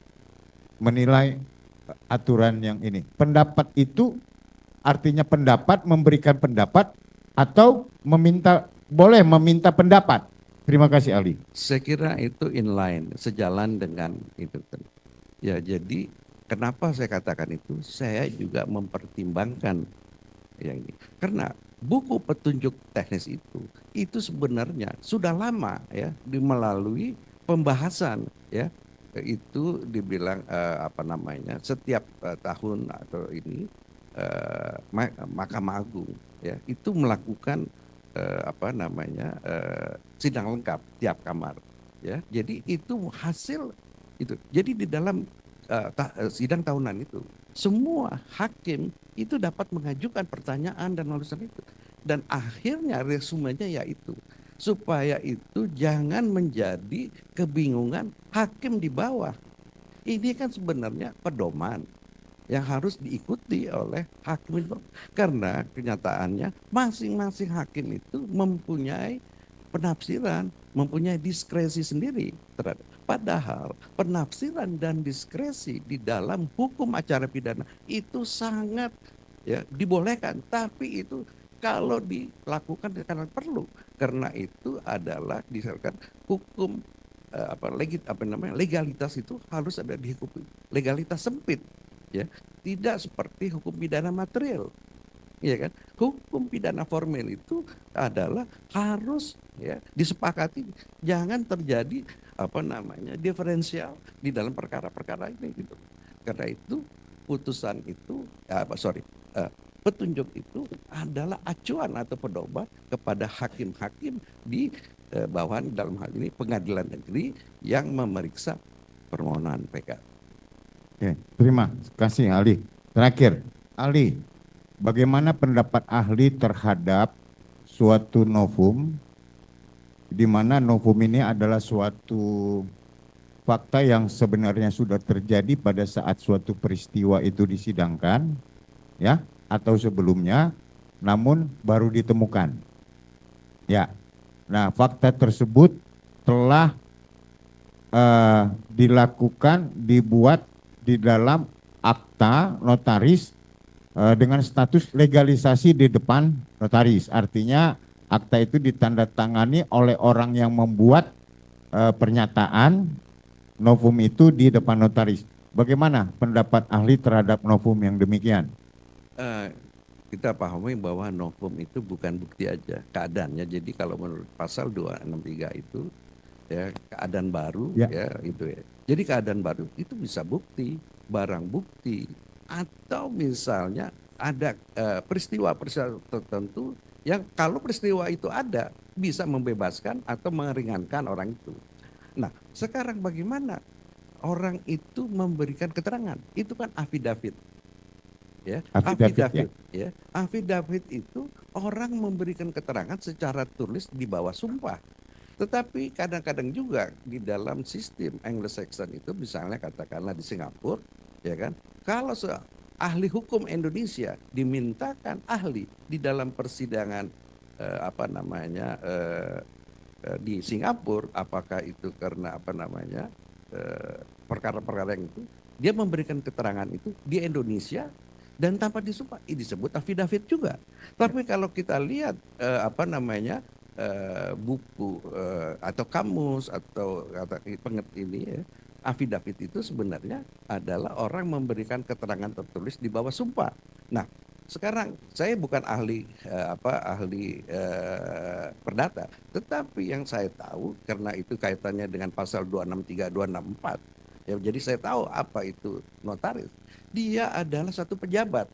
menilai aturan yang ini? Pendapat itu artinya pendapat, memberikan pendapat, atau meminta, boleh meminta pendapat. Terima kasih ahli. Saya kira itu inline, sejalan dengan itu. Ya, jadi kenapa saya katakan itu? Saya juga mempertimbangkan yang ini. Karena buku petunjuk teknis itu, itu sebenarnya sudah lama ya, di melalui pembahasan ya. Itu dibilang eh, apa namanya? Setiap eh, tahun atau ini eh, Mahkamah Agung ya, itu melakukan eh, apa namanya eh, sidang lengkap tiap kamar ya. Jadi itu hasil itu. Jadi di dalam eh, ta, sidang tahunan itu semua hakim itu dapat mengajukan pertanyaan dan urusan itu, dan akhirnya resumenya yaitu supaya itu jangan menjadi kebingungan hakim di bawah. Ini kan sebenarnya pedoman yang harus diikuti oleh hakim itu, karena kenyataannya masing-masing hakim itu mempunyai penafsiran, mempunyai diskresi sendiri terhadap. Padahal penafsiran dan diskresi di dalam hukum acara pidana itu sangat ya dibolehkan, tapi itu kalau dilakukan karena perlu, karena itu adalah disebutkan hukum eh, apa legit apa namanya legalitas itu harus ada di hukum legalitas sempit. Ya, tidak seperti hukum pidana material, ya kan? Hukum pidana formil itu adalah harus ya disepakati, jangan terjadi apa namanya diferensial di dalam perkara-perkara ini gitu. Karena itu putusan itu, apa sorry, uh, petunjuk itu adalah acuan atau pedoman kepada hakim-hakim di eh, bawahan dalam hal ini pengadilan negeri yang memeriksa permohonan P K. Oke, terima kasih ahli. Terakhir, ahli, bagaimana pendapat ahli terhadap suatu novum di mana novum ini adalah suatu fakta yang sebenarnya sudah terjadi pada saat suatu peristiwa itu disidangkan, ya, atau sebelumnya, namun baru ditemukan. Ya, nah fakta tersebut telah uh, dilakukan, dibuat di dalam akta notaris uh, dengan status legalisasi di depan notaris. Artinya akta itu ditandatangani oleh orang yang membuat uh, pernyataan novum itu di depan notaris. Bagaimana pendapat ahli terhadap novum yang demikian? Uh, kita pahami bahwa novum itu bukan bukti aja, keadaannya. Jadi kalau menurut pasal dua enam tiga itu ya keadaan baru ya, ya itu ya. Jadi keadaan baru itu bisa bukti, barang bukti, atau misalnya ada uh, peristiwa-peristiwa tertentu yang kalau peristiwa itu ada bisa membebaskan atau meringankan orang itu. Nah, sekarang bagaimana orang itu memberikan keterangan? Itu kan afidavit. Ya, afidavit, afidavit ya. ya. Afidavit itu orang memberikan keterangan secara tulis di bawah sumpah. Tetapi kadang-kadang juga di dalam sistem Anglo-Saxon itu misalnya katakanlah di Singapura, ya kan? Kalau ahli hukum Indonesia dimintakan ahli di dalam persidangan eh, apa namanya eh, eh, di Singapura, apakah itu karena apa namanya eh, perkara-perkara yang itu, dia memberikan keterangan itu di Indonesia dan tanpa disumpah, ini disebut afidavit juga. Tapi kalau kita lihat eh, apa namanya eh, buku eh, atau kamus atau kata pengerti ini ya, afidavit itu sebenarnya adalah orang memberikan keterangan tertulis di bawah sumpah. Nah, sekarang saya bukan ahli eh, apa ahli eh, perdata, tetapi yang saya tahu karena itu kaitannya dengan pasal dua enam tiga, dua enam empat. Ya, jadi saya tahu apa itu notaris. Dia adalah satu pejabat.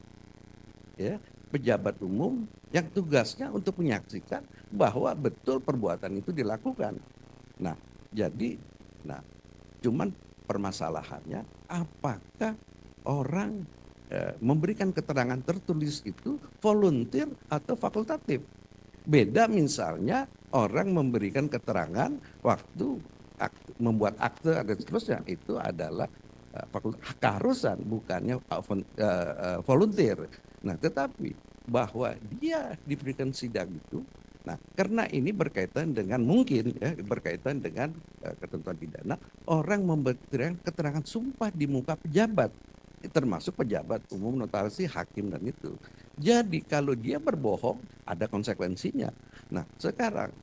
Ya, pejabat umum yang tugasnya untuk menyaksikan bahwa betul perbuatan itu dilakukan. Nah, jadi nah cuman permasalahannya apakah orang e, memberikan keterangan tertulis itu volunteer atau fakultatif. Beda misalnya orang memberikan keterangan waktu akte, membuat akte dan seterusnya, itu adalah e, fakultatif, keharusan, bukannya e, e, volunteer. Nah, tetapi bahwa dia diberikan sidang itu, nah karena ini berkaitan dengan mungkin ya berkaitan dengan uh, ketentuan pidana, orang memberikan keterangan sumpah di muka pejabat, termasuk pejabat umum, notaris, hakim dan itu. Jadi kalau dia berbohong ada konsekuensinya. Nah sekarang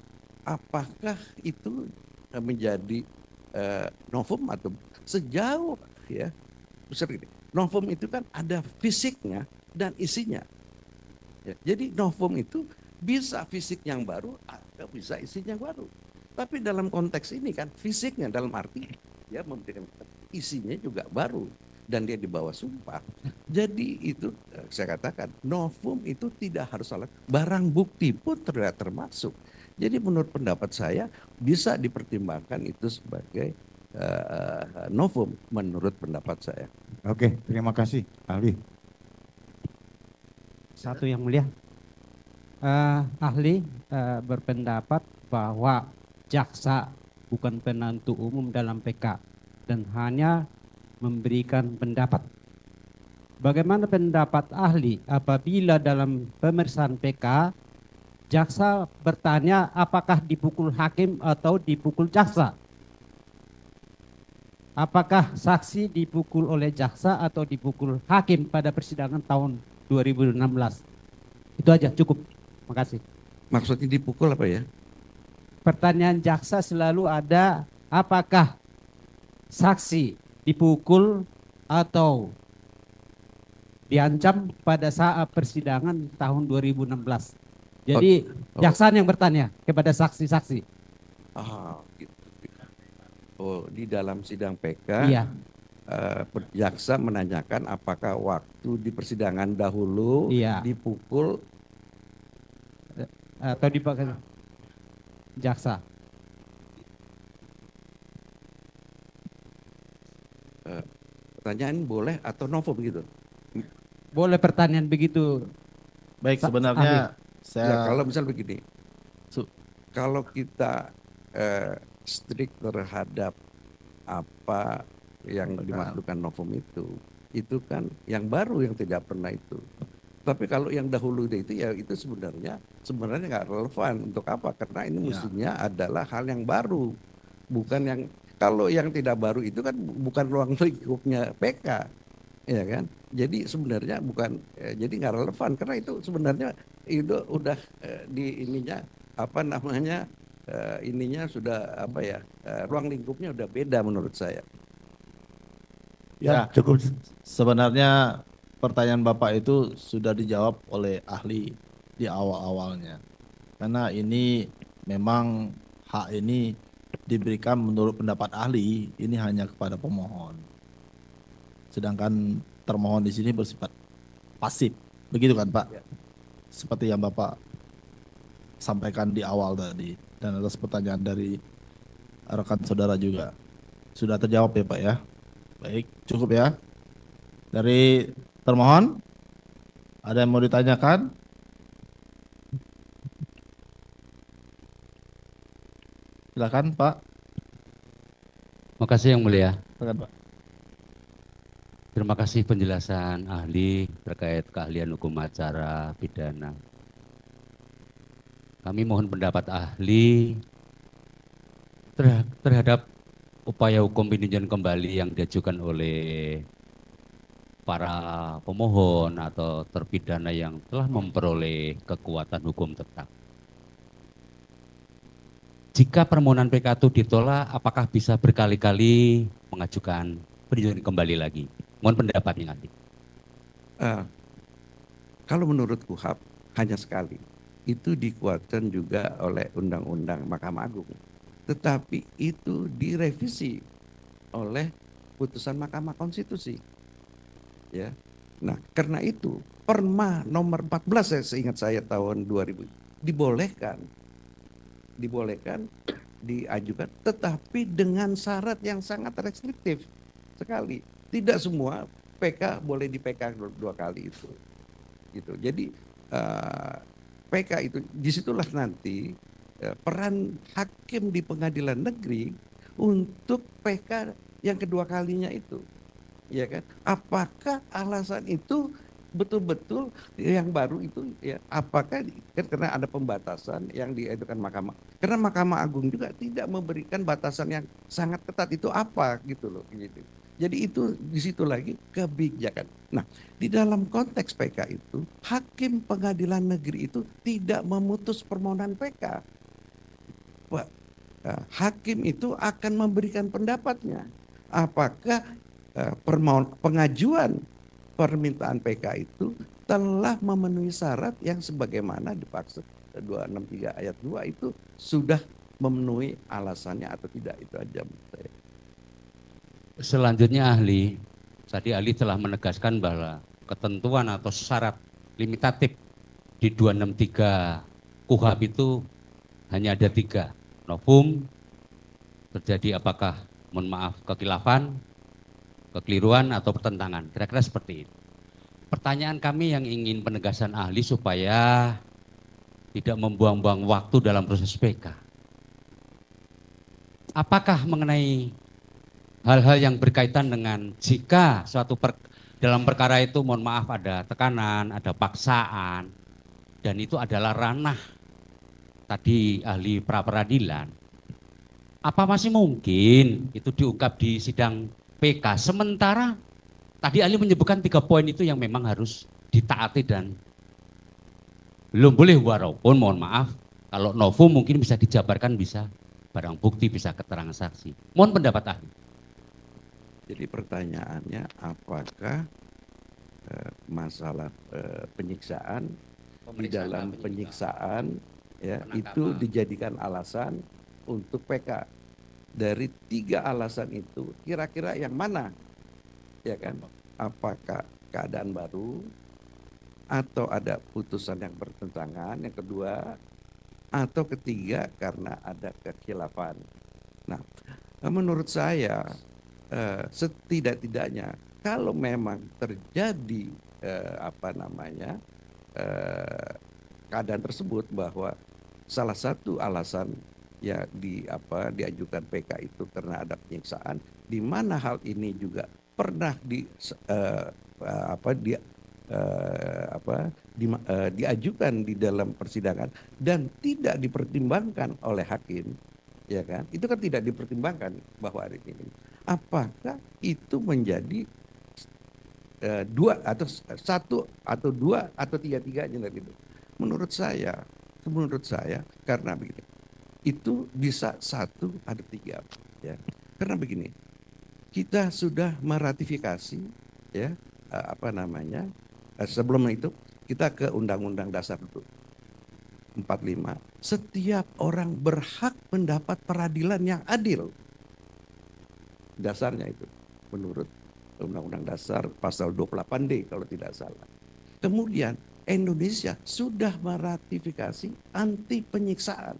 apakah itu uh, menjadi uh, novum atau sejauh ya besar ini? Novum itu kan ada fisiknya dan isinya. Ya, jadi novum itu bisa fisik yang baru atau bisa isinya baru. Tapi dalam konteks ini kan fisiknya dalam arti dia memberikan isinya juga baru dan dia di bawah sumpah. Jadi itu saya katakan novum itu tidak harus salah. Barang bukti pun terlihat termasuk. Jadi menurut pendapat saya bisa dipertimbangkan itu sebagai uh, novum menurut pendapat saya. Oke, terima kasih ahli. Satu yang mulia. Uh, ahli uh, berpendapat bahwa jaksa bukan penentu umum dalam P K dan hanya memberikan pendapat. Bagaimana pendapat ahli apabila dalam pemeriksaan P K jaksa bertanya apakah dipukul hakim atau dipukul jaksa? Apakah saksi dipukul oleh jaksa atau dipukul hakim pada persidangan tahun dua ribu enam belas? Itu aja, cukup. Makasih. Maksudnya dipukul apa ya? Pertanyaan jaksa selalu ada apakah saksi dipukul atau diancam pada saat persidangan tahun dua ribu enam belas. Jadi oh, oh. jaksa yang bertanya kepada saksi-saksi. Ah, gitu. Oh, di dalam sidang P K, iya. uh, jaksa menanyakan apakah waktu di persidangan dahulu iya. dipukul atau dipakai jaksa. eh, pertanyaan boleh atau novum gitu. Boleh pertanyaan begitu. Baik, Pak sebenarnya Ya saya kalau misal begini, Su- kalau kita eh, strict terhadap apa yang Betul. dimaksudkan novum itu, itu kan yang baru yang tidak pernah itu. Tapi kalau yang dahulu itu ya itu sebenarnya sebenarnya nggak relevan untuk apa? Karena ini Ya. mestinya adalah hal yang baru, bukan yang kalau yang tidak baru itu kan bukan ruang lingkupnya P K, ya kan? Jadi sebenarnya bukan, eh, jadi nggak relevan karena itu sebenarnya itu udah eh, di ininya apa namanya eh, ininya sudah apa ya eh, ruang lingkupnya udah beda menurut saya. Ya, Ya. cukup. sebenarnya pertanyaan Bapak itu sudah dijawab oleh ahli di awal-awalnya. Karena ini memang hak ini diberikan menurut pendapat ahli, ini hanya kepada pemohon. Sedangkan termohon di sini bersifat pasif. Begitu kan, Pak? Ya. Seperti yang Bapak sampaikan di awal tadi dan atas pertanyaan dari rekan saudara juga. Sudah terjawab ya, Pak ya? Baik, cukup ya. Dari termohon, ada yang mau ditanyakan? Silakan, Pak. Makasih Yang Mulia. Silakan, Pak. Terima kasih penjelasan ahli terkait keahlian hukum acara pidana. Kami mohon pendapat ahli terha- terhadap upaya hukum peninjauan kembali yang diajukan oleh para pemohon atau terpidana yang telah memperoleh kekuatan hukum tetap. Jika permohonan P K itu ditolak, apakah bisa berkali-kali mengajukan peninjauan kembali lagi? Mohon pendapatnya ahli. Eh, kalau menurut K U H A P hanya sekali, itu dikuatkan juga oleh Undang-Undang Mahkamah Agung. Tetapi itu direvisi oleh putusan Mahkamah Konstitusi. Ya, nah karena itu Perma nomor empat belas saya seingat saya tahun dua ribu dibolehkan, dibolehkan diajukan, tetapi dengan syarat yang sangat restriktif sekali. Tidak semua P K boleh di P K dua, dua kali itu, gitu. Jadi uh, P K itu disitulah nanti uh, peran hakim di pengadilan negeri untuk P K yang kedua kalinya itu, ya kan? Apakah alasan itu betul-betul yang baru itu ya? Apakah kan karena ada pembatasan yang diajukan Mahkamah? Karena Mahkamah Agung juga tidak memberikan batasan yang sangat ketat itu apa gitu loh, gitu. Jadi itu di situ lagi kebijakan. Nah, di dalam konteks P K itu, hakim pengadilan negeri itu tidak memutus permohonan P K. Pak, eh, hakim itu akan memberikan pendapatnya. Apakah eh, permohon pengajuan permintaan P K itu telah memenuhi syarat yang sebagaimana dimaksud dua enam tiga ayat dua itu sudah memenuhi alasannya atau tidak, itu aja menurut saya. Selanjutnya ahli, tadi ahli telah menegaskan bahwa ketentuan atau syarat limitatif di dua enam tiga K U H A P itu hanya ada tiga. Novum, terjadi apakah, mohon maaf, kekilafan, kekeliruan atau pertentangan. Kira-kira seperti itu. Pertanyaan kami yang ingin penegasan ahli supaya tidak membuang-buang waktu dalam proses P K. Apakah mengenai hal-hal yang berkaitan dengan jika suatu per, dalam perkara itu mohon maaf ada tekanan, ada paksaan, dan itu adalah ranah tadi ahli pra-peradilan, apa masih mungkin itu diungkap di sidang P K? Sementara tadi ahli menyebutkan tiga poin itu yang memang harus ditaati dan belum boleh, walaupun mohon maaf kalau novum mungkin bisa dijabarkan, bisa barang bukti, bisa keterangan saksi. Mohon pendapat ahli. Jadi pertanyaannya apakah eh, masalah eh, penyiksaan di dalam penyiksaan ya itu dijadikan alasan untuk P K. Dari tiga alasan itu kira-kira yang mana? Ya kan? Apakah keadaan baru atau ada putusan yang bertentangan, yang kedua, atau ketiga karena ada kekhilafan. Nah, menurut saya eh, setidak-tidaknya kalau memang terjadi eh, apa namanya eh, keadaan tersebut bahwa salah satu alasan ya di apa diajukan P K itu karena ada penyiksaan, di mana hal ini juga pernah di eh, apa di eh, apa di, eh, diajukan di dalam persidangan dan tidak dipertimbangkan oleh hakim, ya kan? Itu kan tidak dipertimbangkan bahwa hari ini. Apakah itu menjadi eh, dua atau satu atau dua atau tiga-tiganya gitu? Menurut saya, menurut saya karena begini, itu bisa satu ada tiga, ya. Karena begini, kita sudah meratifikasi, ya eh, apa namanya eh, sebelum itu kita ke Undang-Undang Dasar empat puluh lima, setiap orang berhak mendapat peradilan yang adil. Dasarnya itu menurut Undang-Undang Dasar pasal dua puluh delapan D kalau tidak salah. Kemudian Indonesia sudah meratifikasi anti penyiksaan.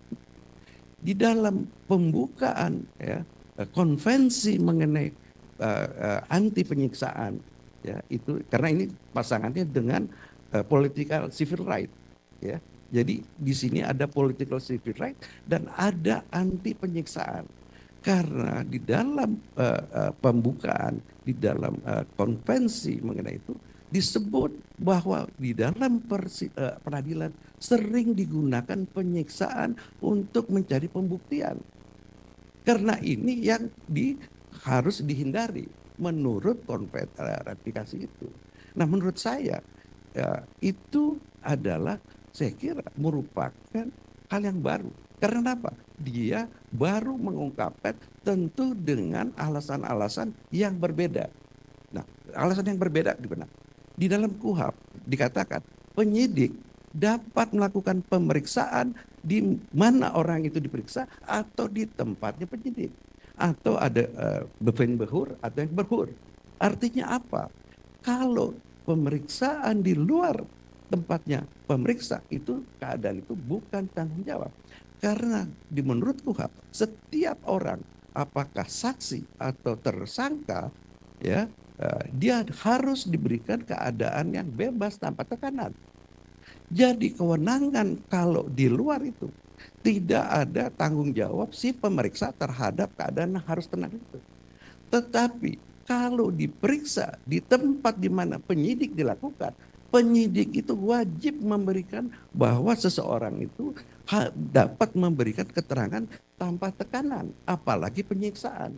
Di dalam pembukaan ya, konvensi mengenai uh, uh, anti penyiksaan, ya itu karena ini pasangannya dengan uh, political civil right, ya. Jadi di sini ada political civil right dan ada anti penyiksaan. Karena di dalam uh, uh, pembukaan, di dalam uh, konvensi mengenai itu disebut bahwa di dalam persi, uh, peradilan sering digunakan penyiksaan untuk mencari pembuktian. Karena ini yang di, harus dihindari menurut konvensi ratifikasi itu. Nah menurut saya ya, itu adalah saya kira merupakan hal yang baru. Karena apa? Dia baru mengungkapkan tentu dengan alasan-alasan yang berbeda. Nah, alasan yang berbeda gimana? Di dalam K U H P dikatakan penyidik dapat melakukan pemeriksaan di mana orang itu diperiksa atau di tempatnya penyidik. Atau ada uh, befen behur atau yang berhur. Artinya apa? Kalau pemeriksaan di luar tempatnya pemeriksa itu keadaan itu bukan tanggung jawab. Karena di menurut K U H P setiap orang apakah saksi atau tersangka ya uh, dia harus diberikan keadaan yang bebas tanpa tekanan. Jadi kewenangan kalau di luar itu tidak ada tanggung jawab si pemeriksa terhadap keadaan yang harus tenang itu. Tetapi kalau diperiksa di tempat di mana penyidik dilakukan, penyidik itu wajib memberikan bahwa seseorang itu dapat memberikan keterangan tanpa tekanan, apalagi penyiksaan.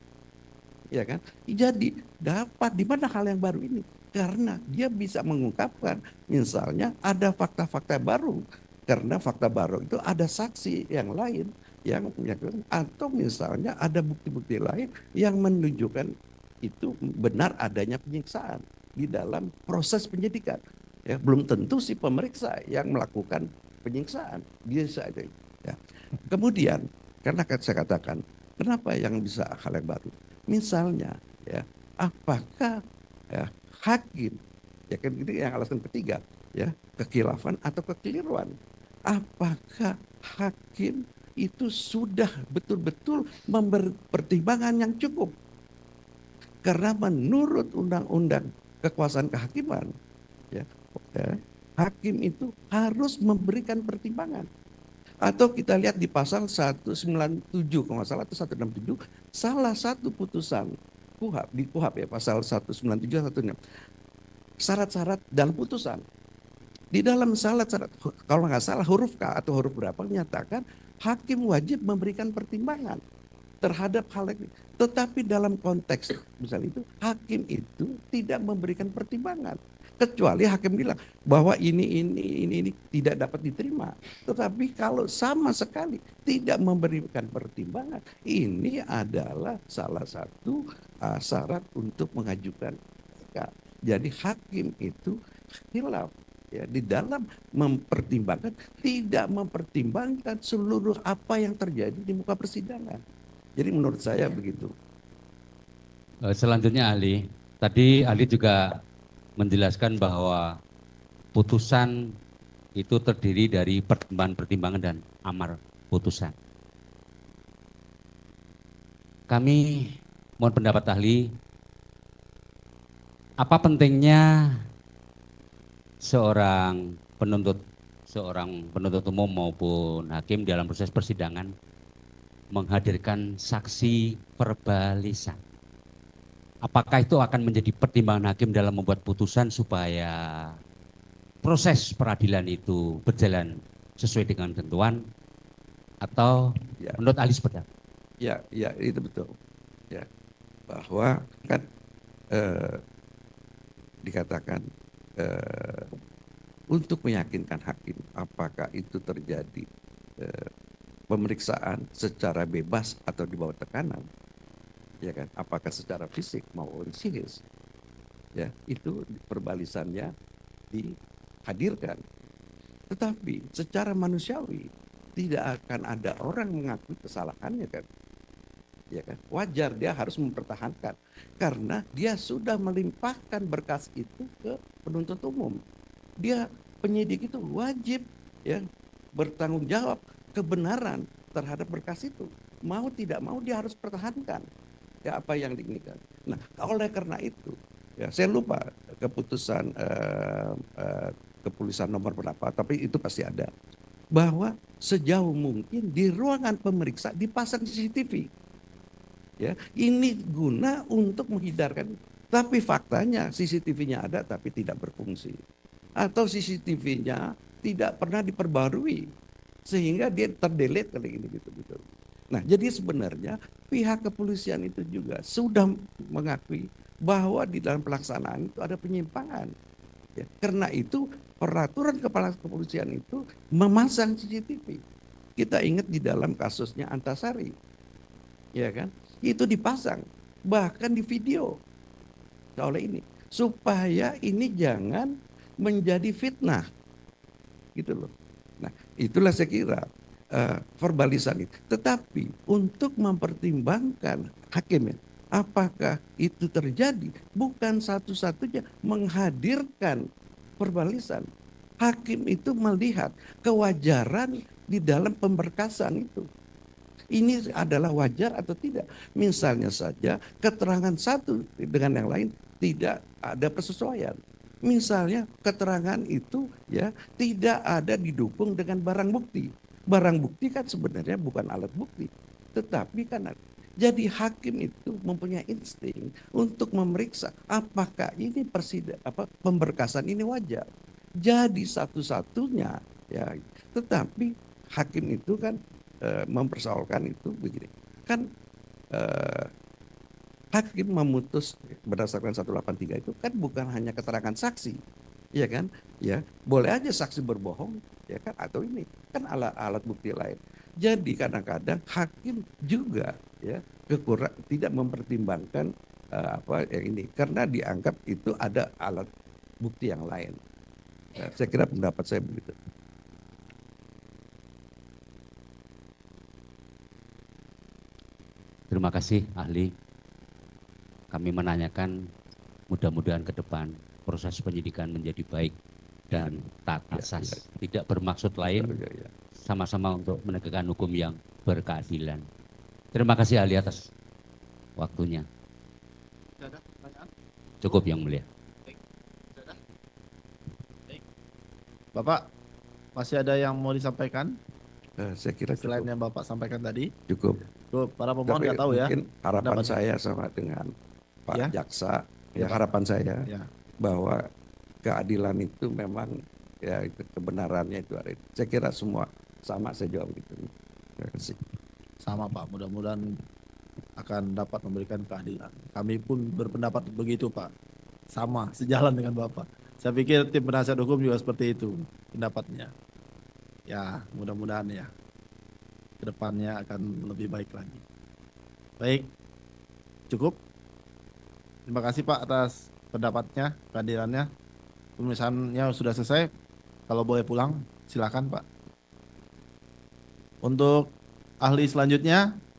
Ya kan? Jadi dapat di mana hal yang baru ini? Karena dia bisa mengungkapkan misalnya ada fakta-fakta baru. Karena fakta baru itu ada saksi yang lain yang atau misalnya ada bukti-bukti lain yang menunjukkan itu benar adanya penyiksaan di dalam proses penyidikan. Ya, belum tentu si pemeriksa yang melakukan penyiksaan, biasa aja. Ya. Kemudian karena saya katakan kenapa yang bisa hal yang baru? Misalnya, ya, apakah ya, hakim, ya kan itu yang alasan ketiga, ya, kekhilafan atau kekeliruan. Apakah hakim itu sudah betul-betul memberi pertimbangan yang cukup? Karena menurut undang-undang kekuasaan kehakiman, ya, ya, hakim itu harus memberikan pertimbangan. Atau kita lihat di pasal seratus sembilan puluh tujuh, kalau nggak salah itu seratus enam puluh tujuh, salah satu putusan K U H P, di K U H P ya, pasal seratus sembilan puluh tujuh, seratus enam puluh tujuh, syarat-syarat dalam putusan. Di dalam syarat-syarat, kalau nggak salah huruf K atau huruf berapa, menyatakan hakim wajib memberikan pertimbangan terhadap hal ini. Tetapi dalam konteks misalnya itu, hakim itu tidak memberikan pertimbangan. Kecuali hakim bilang bahwa ini, ini, ini, ini tidak dapat diterima. Tetapi kalau sama sekali tidak memberikan pertimbangan, ini adalah salah satu uh, syarat untuk mengajukan P K. Jadi hakim itu khilaf. Ya, di dalam mempertimbangkan, tidak mempertimbangkan seluruh apa yang terjadi di muka persidangan. Jadi menurut saya begitu. Selanjutnya ahli, tadi ahli juga menjelaskan bahwa putusan itu terdiri dari pertimbangan-pertimbangan dan amar putusan. Kami mohon pendapat ahli, apa pentingnya seorang penuntut, seorang penuntut umum maupun hakim dalam proses persidangan menghadirkan saksi verbalisan? Apakah itu akan menjadi pertimbangan hakim dalam membuat putusan supaya proses peradilan itu berjalan sesuai dengan ketentuan, atau Ya. menurut ahli seperti apa? Ya, ya itu betul. Ya, bahwa kan eh, dikatakan eh, untuk meyakinkan hakim apakah itu terjadi eh, pemeriksaan secara bebas atau di bawah tekanan, ya kan? Apakah secara fisik maupun psikis, ya itu perbalisannya dihadirkan. Tetapi secara manusiawi tidak akan ada orang mengakui kesalahannya kan, ya kan? Wajar dia harus mempertahankan karena dia sudah melimpahkan berkas itu ke penuntut umum. Dia penyidik itu wajib ya bertanggung jawab kebenaran terhadap berkas itu. Mau tidak mau dia harus pertahankan ya apa yang diinginkan. Nah, oleh karena itu ya saya lupa keputusan eh, eh, kepolisian nomor berapa, tapi itu pasti ada bahwa sejauh mungkin di ruangan pemeriksa dipasang C C T V. Ya, ini guna untuk menghindarkan. Tapi faktanya C C T V-nya ada tapi tidak berfungsi. Atau C C T V-nya tidak pernah diperbarui sehingga dia terdelete kali ini gitu-gitu. Nah, jadi sebenarnya pihak kepolisian itu juga sudah mengakui bahwa di dalam pelaksanaan itu ada penyimpangan. Ya, karena itu peraturan kepala kepolisian itu memasang C C T V. Kita ingat di dalam kasusnya Antasari, ya kan? Itu dipasang, bahkan di video oleh ini, supaya ini jangan menjadi fitnah, gitu loh. Nah, itulah saya kira uh, verbalisan itu. Tetapi untuk mempertimbangkan hakim, apakah itu terjadi, bukan satu-satunya menghadirkan verbalisan. Hakim itu melihat kewajaran di dalam pemberkasan itu. Ini adalah wajar atau tidak. Misalnya saja keterangan satu dengan yang lain tidak ada persesuaian. Misalnya keterangan itu ya tidak ada didukung dengan barang bukti. Barang bukti kan sebenarnya bukan alat bukti, tetapi kan jadi hakim itu mempunyai insting untuk memeriksa apakah ini persida apa pemberkasan ini wajar. Jadi satu-satunya ya, tetapi hakim itu kan e, mempersoalkan itu begini. Kan e, hakim memutus berdasarkan seratus delapan puluh tiga itu kan bukan hanya keterangan saksi, ya kan? Ya, boleh aja saksi berbohong, ya kan? Atau ini kan alat-alat bukti lain. Jadi kadang-kadang hakim juga ya kekurang tidak mempertimbangkan uh, apa yang ini karena dianggap itu ada alat bukti yang lain. Nah, saya kira pendapat saya begitu. Terima kasih ahli. Kami menanyakan mudah-mudahan ke depan proses penyidikan menjadi baik dan taat asas. Ya, ya. Tidak bermaksud lain, ya, ya. Sama-sama untuk menegakkan hukum yang berkeadilan. Terima kasih ahli atas waktunya. Cukup yang mulia. Bapak, masih ada yang mau disampaikan? Uh, saya kira selain yang Bapak sampaikan tadi. Cukup. Tuh, para pemohon nggak tahu ya. Mungkin harapan Dapat. saya sama dengan Pak Ya? Jaksa, ya, Ya, harapan saya Ya. bahwa keadilan itu memang ya itu kebenarannya itu ada. Saya kira semua sama saya jawab gitu. Terima kasih. Sama Pak, mudah-mudahan akan dapat memberikan keadilan. Kami pun berpendapat begitu Pak. Sama, sejalan dengan Bapak. Saya pikir tim penasihat hukum juga seperti itu pendapatnya. Ya, mudah-mudahan ya kedepannya akan lebih baik lagi. Baik, cukup. Terima kasih Pak atas pendapatnya, kehadirannya. Pemerisaannya sudah selesai. Kalau boleh pulang, silakan Pak. Untuk ahli selanjutnya,